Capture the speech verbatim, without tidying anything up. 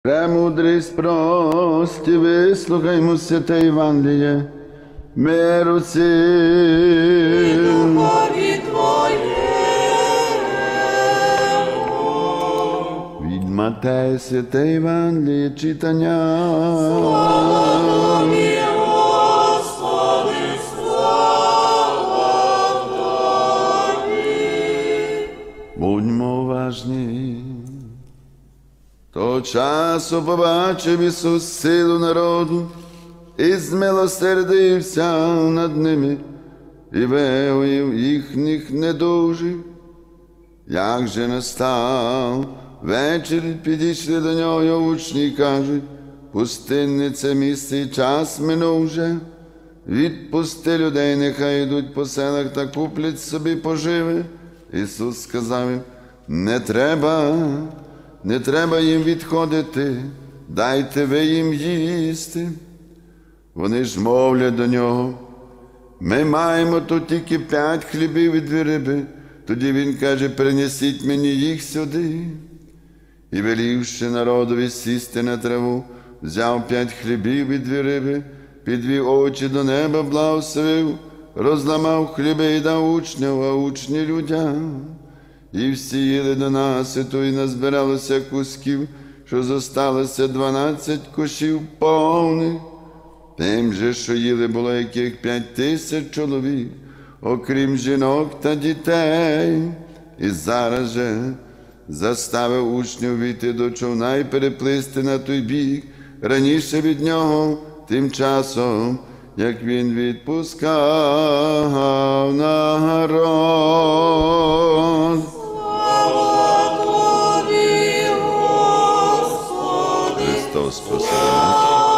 Премудрість прості, вислухаймо святе Євангеліє, миру всім. Духові Твоєму. Від Матея святе Євангеліє читання. Слава Тобі, Господи, слава Тобі. Будьмо уважні. Того часу побачив Ісус силу народу і змилосердився над ними і виявив їхніх недужих. Як же настав вечір, підійшли до нього його учні і кажуть: пустинне це місце і час минув вже. Відпусти людей, нехай йдуть по селах та куплять собі поживи. Ісус сказав їм: не треба, не треба їм відходити, дайте ви їм їсти. Вони ж мовлять до нього: ми маємо тут тільки п'ять хлібів і дві риби. Тоді він каже: принесіть мені їх сюди. І велівши народові сісти на траву, взяв п'ять хлібів і дві риби, підвів очі до неба, благословив, розламав хліби і дав учням, а учні людям. І всі їли до наситу, і назбиралося кусків, що зосталося дванадцять кошів повних. Тим же, що їли, було яких п'ять тисяч чоловік, окрім жінок та дітей. І зараз же заставив учнів війти до човна і переплисти на той бік раніше від нього, тим часом, як він відпускав народ. Слава Тобі, Господи, Христос спасе. слава